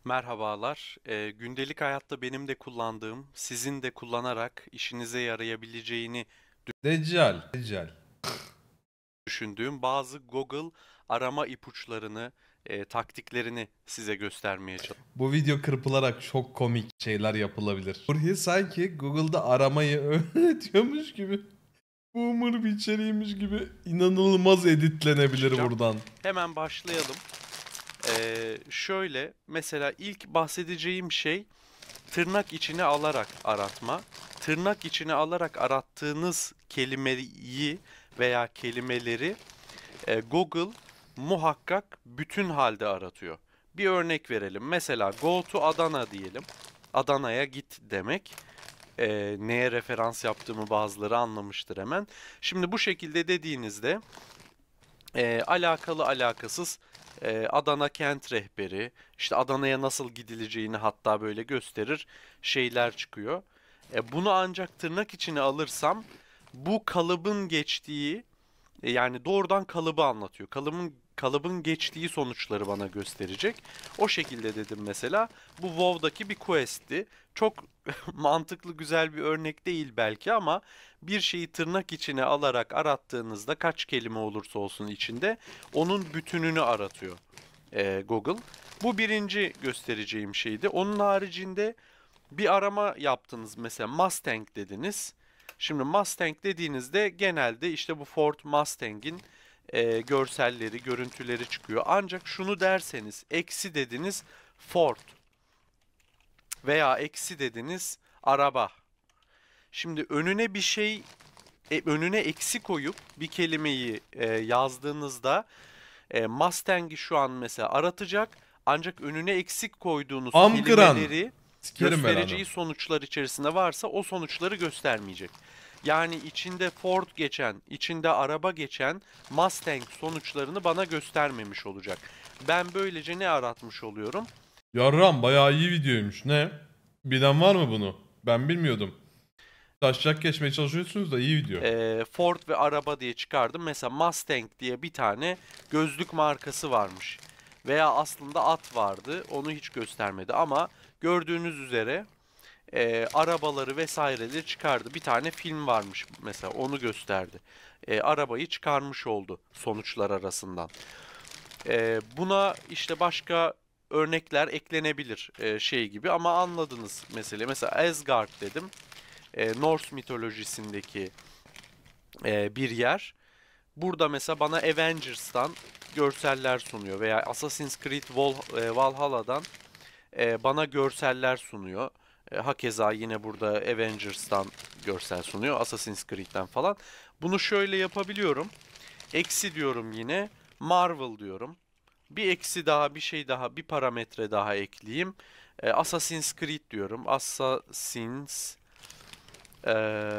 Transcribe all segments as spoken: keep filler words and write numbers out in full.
Merhabalar. Eee, gündelik hayatta benim de kullandığım, sizin de kullanarak işinize yarayabileceğini Deccal. Deccal. düşündüğüm bazı Google arama ipuçlarını, eee, taktiklerini size göstermeye Bu video kırpılarak çok komik şeyler yapılabilir. Burhi sanki Google'da aramayı öğretiyormuş gibi. Boomer bir içeriğiymiş gibi inanılmaz editlenebilir çalışacağım. buradan. Hemen başlayalım. Eee, şöyle, mesela ilk bahsedeceğim şey tırnak içine alarak aratma. Tırnak içine alarak arattığınız kelimeyi veya kelimeleri e, Google muhakkak bütün halde aratıyor. Bir örnek verelim. Mesela go to Adana diyelim. Adana'ya git demek. E, neye referans yaptığımı bazıları anlamıştır hemen. Şimdi bu şekilde dediğinizde e, alakalı alakasız e, Adana kent rehberi, işte Adana'ya nasıl gidileceğini hatta böyle gösterir şeyler çıkıyor. E, bunu ancak tırnak içine alırsam bu kalıbın geçtiği e, yani doğrudan kalıbı anlatıyor. Kalıbın kalıbın geçtiği sonuçları bana gösterecek. O şekilde dedim mesela. Bu WoW'daki bir quest'ti. Çok mantıklı güzel bir örnek değil belki ama bir şeyi tırnak içine alarak arattığınızda kaç kelime olursa olsun içinde onun bütününü aratıyor e, Google. Bu birinci göstereceğim şeydi. Onun haricinde bir arama yaptınız mesela Mustang dediniz. Şimdi Mustang dediğinizde genelde işte bu Ford Mustang'in e, görselleri, görüntüleri çıkıyor. Ancak şunu derseniz eksi dediniz Ford veya eksi dediniz araba. Şimdi önüne bir şey, e, önüne eksi koyup bir kelimeyi e, yazdığınızda e, Mustang'i şu an mesela aratacak. Ancak önüne eksik koyduğunuz Amkıran. kelimeleri Sikerim belanı. göstereceği sonuçlar içerisinde varsa o sonuçları göstermeyecek. Yani içinde Ford geçen, içinde araba geçen Mustang sonuçlarını bana göstermemiş olacak. Ben böylece ne aratmış oluyorum? Yarram bayağı iyi videoymuş. Ne? Bilen var mı bunu? Ben bilmiyordum. Taşacak geçmeye çalışıyorsunuz da iyi video. Ee, Ford ve araba diye çıkardım. Mesela Mustang diye bir tane gözlük markası varmış. Veya aslında at vardı. Onu hiç göstermedi ama gördüğünüz üzere e, arabaları vesaireleri çıkardı. Bir tane film varmış mesela onu gösterdi. E, arabayı çıkarmış oldu sonuçlar arasından. E, buna işte başka örnekler eklenebilir e, şey gibi ama anladınız mesela. Mesela Asgard dedim. E, Norse mitolojisindeki e, bir yer. Burada mesela bana Avengers'tan görseller sunuyor veya Assassin's Creed Val- e, Valhalla'dan e, bana görseller sunuyor. E, hakeza yine burada Avengers'tan görsel sunuyor. Assassin's Creed'den falan. Bunu şöyle yapabiliyorum. Eksi diyorum yine. Marvel diyorum. Bir eksi daha, bir şey daha, bir parametre daha ekleyeyim. E, Assassin's Creed diyorum. Assassin's e,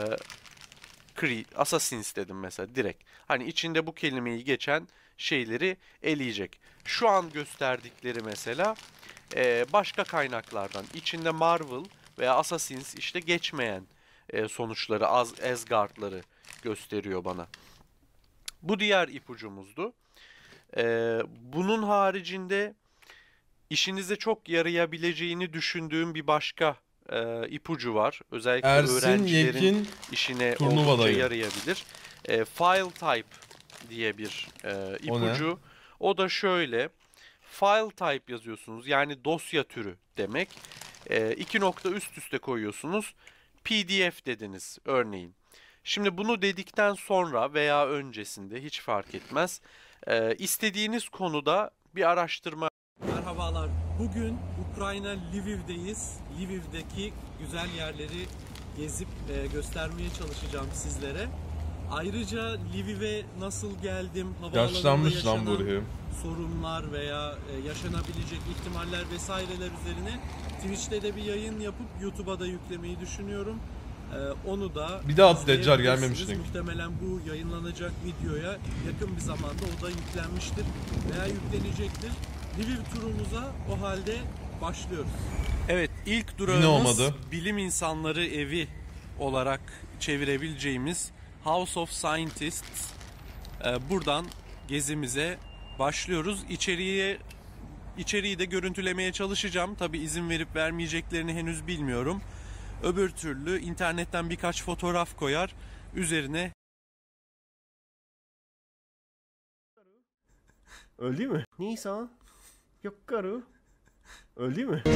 Creed, Assassins dedim mesela direkt. Hani içinde bu kelimeyi geçen şeyleri eleyecek. Şu an gösterdikleri mesela e, başka kaynaklardan içinde Marvel veya Assassins işte geçmeyen e, sonuçları, Az Asgard'ları gösteriyor bana. Bu diğer ipucumuzdu. E, bunun haricinde işinize çok yarayabileceğini düşündüğüm bir başka e, ipucu var. Özellikle Ersin öğrencilerin Yekin işine oldukça turnuvadayı. yarayabilir. E, file type diye bir e, O ne? ipucu. O da şöyle. File type yazıyorsunuz. Yani dosya türü demek. E, iki nokta üst üste koyuyorsunuz. P D F dediniz örneğin. Şimdi bunu dedikten sonra veya öncesinde hiç fark etmez. E, istediğiniz konuda bir araştırma. Merhabalar. Bugün Ukrayna Lviv'deyiz. Lviv'deki güzel yerleri gezip e, göstermeye çalışacağım sizlere. Ayrıca Lviv'e nasıl geldim, havaalanında Yaşlanmış lan yaşanan Burhi. sorunlar veya e, yaşanabilecek ihtimaller vesaireler üzerine Twitch'te de bir yayın yapıp YouTube'a da yüklemeyi düşünüyorum. E, onu da Bir daha at Deccal izleyebilirsiniz. gelmemiştik. Muhtemelen bu yayınlanacak videoya yakın bir zamanda o da yüklenmiştir veya yüklenecektir. Lviv turumuza o halde başlıyoruz. Evet, ilk Yine durağımız olmadı. bilim insanları evi olarak çevirebileceğimiz House of Scientists. Ee, buradan gezimize başlıyoruz. İçeriye İçeriği de görüntülemeye çalışacağım. Tabii izin verip vermeyeceklerini henüz bilmiyorum. Öbür türlü internetten birkaç fotoğraf koyar, üzerine Öldü mü? Nisan. Yok karı. Öldü mü?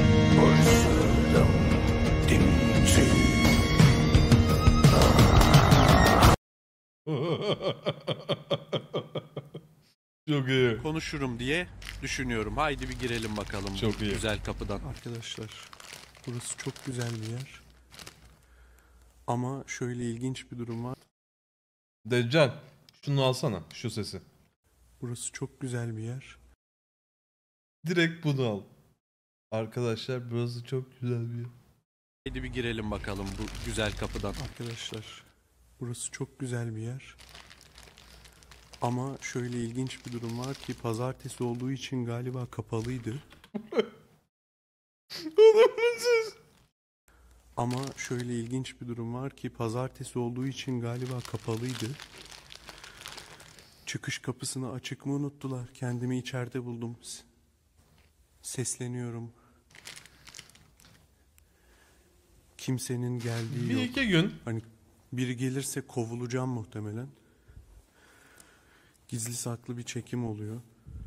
Çok iyi. konuşurum diye düşünüyorum. Haydi bir girelim bakalım Çok bu iyi. güzel kapıdan. Arkadaşlar, burası çok güzel bir yer. Ama şöyle ilginç bir durum var. Deccal şunu alsana, şu sesi. Burası çok güzel bir yer. Direkt bunu al. Arkadaşlar burası çok güzel bir yer. Haydi bir girelim bakalım bu güzel kapıdan. Arkadaşlar, burası çok güzel bir yer. Ama şöyle ilginç bir durum var ki pazartesi olduğu için galiba kapalıydı. Ama şöyle ilginç bir durum var ki pazartesi olduğu için galiba kapalıydı. Çıkış kapısını açık mı unuttular? Kendimi içeride buldum. S- Sesleniyorum. Kimsenin geldiği Bir yok. iki gün. Hani biri gelirse kovulacağım muhtemelen. Gizli saklı bir çekim oluyor.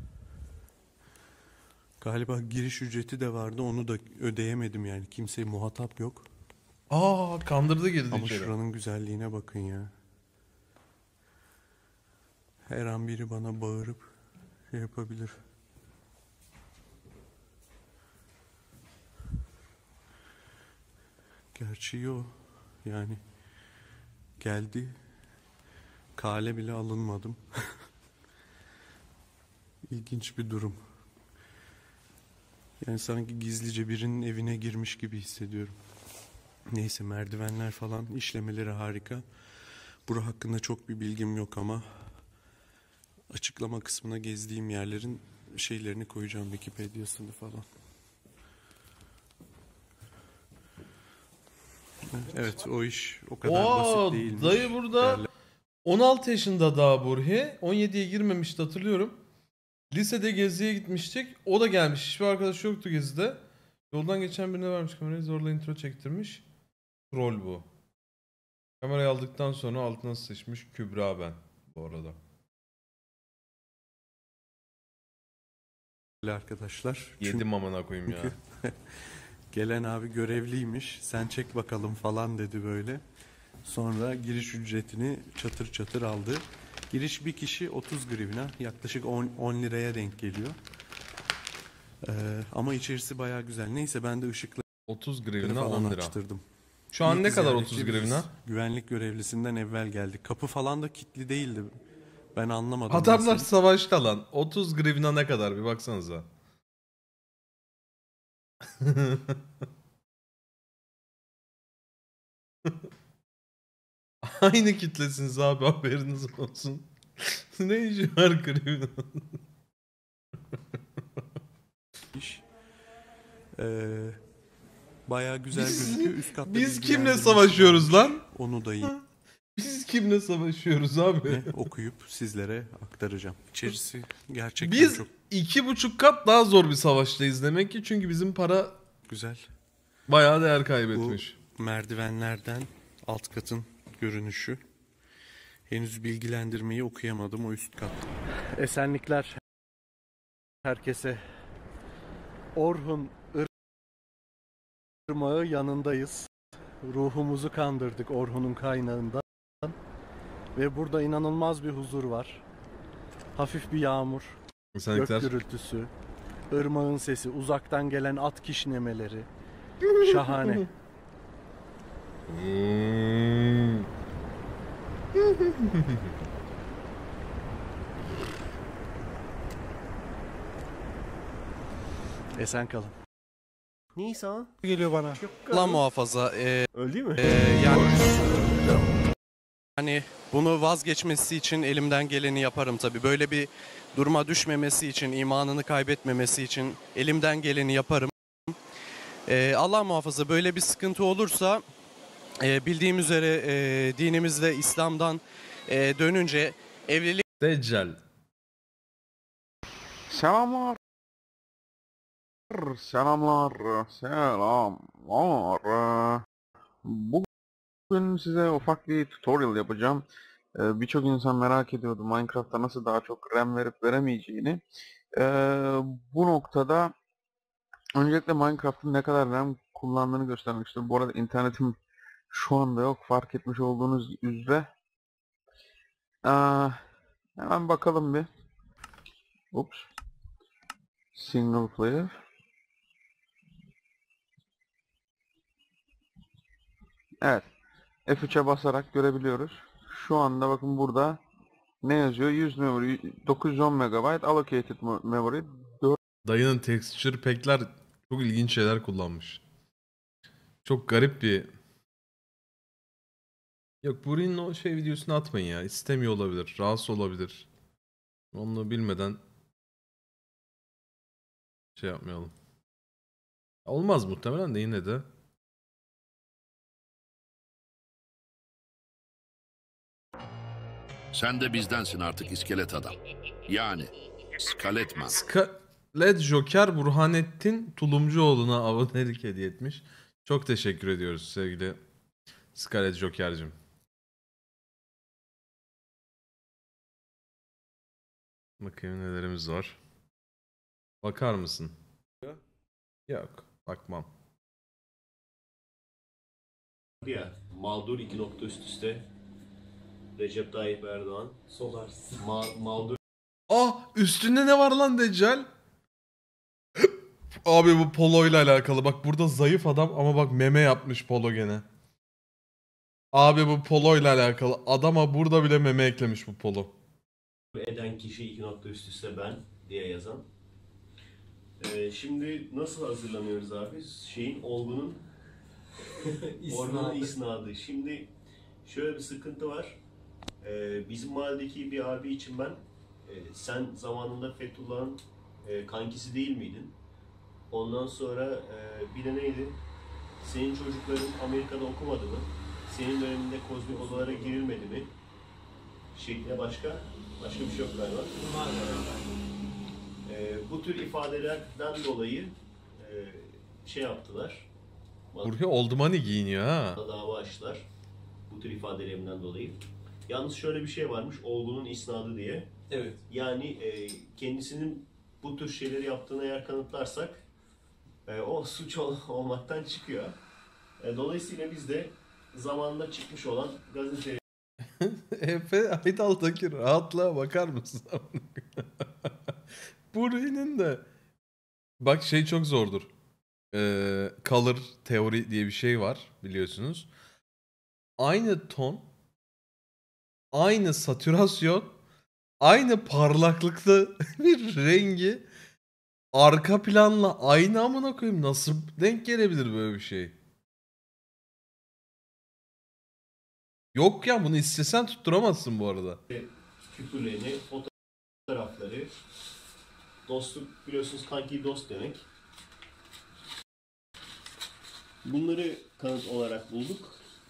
Galiba giriş ücreti de vardı, onu da ödeyemedim yani. Kimseye muhatap yok. Aa kandırdı girdi Ama içeri. şuranın güzelliğine bakın ya. Her an biri bana bağırıp şey yapabilir. Gerçi yo. Yani geldi. Kale bile alınmadım. İlginç bir durum. Yani sanki gizlice birinin evine girmiş gibi hissediyorum. Neyse, merdivenler falan işlemeleri harika. Bura hakkında çok bir bilgim yok ama açıklama kısmına gezdiğim yerlerin şeylerini koyacağım, Wikipedia'sını falan. Evet, o iş o kadar Oo, basit değilmiş. dayı burada Derler. on altı yaşında daha Burhi. on yediye girmemişti hatırlıyorum. Lisede geziye gitmiştik. O da gelmiş. Hiçbir arkadaşı yoktu gezide. Yoldan geçen birine vermiş kamerayı, zorla intro çektirmiş. Troll bu. Kamerayı aldıktan sonra altına sıçmış. Kübra ben bu arada. Arkadaşlar. Yedim amına koyayım ya. Çünkü gelen abi görevliymiş. Sen çek bakalım falan dedi böyle. Sonra giriş ücretini çatır çatır aldı. Giriş bir kişi otuz grivna. Yaklaşık on liraya denk geliyor. Ee, ama içerisi bayağı güzel. Neyse, ben de ışıkları otuz grivna falan on lira. açtırdım. Şu an İlk ne kadar ziyaretçi otuz biziz. grivna? Güvenlik görevlisinden evvel geldik. Kapı falan da kilitli değildi. Ben anlamadım. Adamlar nasıl. savaşta lan. otuz grivna ne kadar bir baksanıza. Aynı kitlesiniz abi, haberiniz olsun. Ne işi var grivna? İş. Ee, bayağı güzel Biz- gözüküyor. Üst katta Biz kimle bilgilendirmesi savaşıyoruz varmış. lan? Onu da yine Biz kimle savaşıyoruz abi? okuyup sizlere aktaracağım. İçerisi gerçekten Biz çok iki buçuk kat daha zor bir savaştayız demek ki, çünkü bizim para güzel. bayağı değer kaybetmiş. Bu merdivenlerden alt katın görünüşü. Henüz bilgilendirmeyi okuyamadım, o üst kat. Esenlikler herkese. Orhun Irmağı yanındayız. Ruhumuzu kandırdık Orhun'un kaynağından. Ve burada inanılmaz bir huzur var. Hafif bir yağmur, gök Esenlikler. gürültüsü, ırmağın sesi, uzaktan gelen at kişnemeleri. Şahane. Hmm. Esen kalın. Nisan. Geliyor bana. Yok Allah karı. muhafaza. E, Öldü mü? e, yani hani bunu vazgeçmesi için elimden geleni yaparım tabii. Böyle bir duruma düşmemesi için, imanını kaybetmemesi için elimden geleni yaparım. E, Allah muhafaza, böyle bir sıkıntı olursa e, bildiğim üzere e, dinimizde İslam'dan e, dönünce evlilik Deccal. Selam Selamlar, selamlar. Bugün size ufak bir tutorial yapacağım. Ee, Birçok insan merak ediyordu Minecraft'ta nasıl daha çok RAM verip veremeyeceğini. Ee, bu noktada öncelikle Minecraft'ın ne kadar RAM kullandığını göstermek istiyorum. Bu arada internetim şu anda yok, fark etmiş olduğunuz üzere. Ee, hemen bakalım bir. Ups. Single player. Evet. F üç'e basarak görebiliyoruz. Şu anda bakın burada ne yazıyor? yüz memory, dokuz yüz on megabayt allocated memory. Dayının texture pack'ler çok ilginç şeyler kullanmış. Çok garip bir... Yok, Buri'nin o şey videosunu atmayın ya. İstemiyor olabilir. Rahatsız olabilir. Onu bilmeden şey yapmayalım. Olmaz muhtemelen de yine de. Sen de bizdensin artık iskelet adam. Yani Skaletman. Scarlet Joker Burhanettin Tulumcuoğlu'na abonelik hediye etmiş. Çok teşekkür ediyoruz sevgili Scarlet Joker'cim. Bakayım nelerimiz var. Bakar mısın? Yok, bakmam. Ya, mağdur iki nokta üst üste. Recep Tayyip Erdoğan. Solaris. Ma mağdur Ah, üstünde ne var lan Deccal? Abi bu polo ile alakalı. Bak burada zayıf adam ama bak meme yapmış polo gene. Abi bu polo ile alakalı. Adama burada bile meme eklemiş bu polo. eden kişi iki nokta üst üste ben diye yazan. Ee, şimdi nasıl hazırlanıyoruz abi? Şeyin olgunun Ormanın isnadı. Şimdi şöyle bir sıkıntı var. Ee, bizim mahalledeki bir abi için ben e, sen zamanında Fethullah'ın e, kankisi değil miydin? Ondan sonra e, bir de neydi? Senin çocukların Amerika'da okumadı mı? Senin döneminde kozmik odalara girilmedi mi? Şeklinde başka başka bir şey yok galiba. E, bu tür ifadelerden dolayı e, şey yaptılar. Burhi old money giyiniyor ha. Dava açtılar. Bu tür ifadelerimden dolayı. Yalnız şöyle bir şey varmış. Olgunun isnadı diye. Evet. Yani e, kendisinin bu tür şeyleri yaptığını eğer kanıtlarsak e, o suç ol olmaktan çıkıyor. E, dolayısıyla biz de zamanında çıkmış olan gazete Efe Aydal'daki rahatlığa bakar mısın? Burhi'nin de bak şey çok zordur. Ee, color teori diye bir şey var biliyorsunuz. Aynı ton, aynı satürasyon, aynı parlaklıkta bir rengi arka planla aynı, amına koyayım, nasıl denk gelebilir böyle bir şey? Yok ya, bunu istesen tutturamazsın bu arada. küpürlerini, fotoğrafları, dostluk biliyorsunuz kanki dost demek. Bunları kanıt olarak bulduk.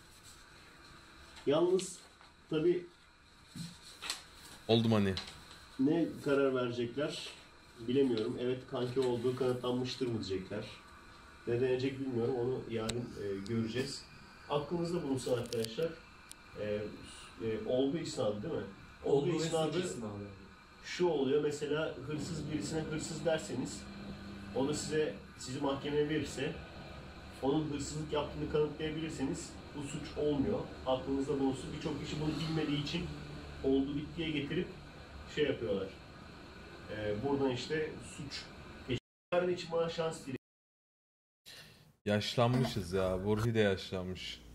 Yalnız tabii Oldu mu hani? ne karar verecekler bilemiyorum. Evet kanki olduğu kanıtlanmıştır mı diyecekler. Ne denecek bilmiyorum. Onu yarın e, göreceğiz. Aklınızda bulunsun arkadaşlar. E, e, olgu isnadı değil mi? Olgu isnadı şu oluyor. Mesela hırsız birisine hırsız derseniz o da size sizi mahkemeye verirse onun hırsızlık yaptığını kanıtlayabilirseniz bu suç olmuyor. Aklınızda bulunsun. Birçok kişi bunu bilmediği için oldu bittiye getirip şey yapıyorlar. Ee, buradan işte suç peşin için bana şans dileyin. Yaşlanmışız ya. Burhi de yaşlanmış.